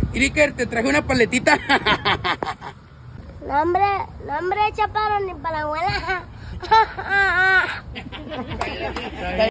Iriker, te traje una paletita. No, hombre, chaparro, ni para la abuela.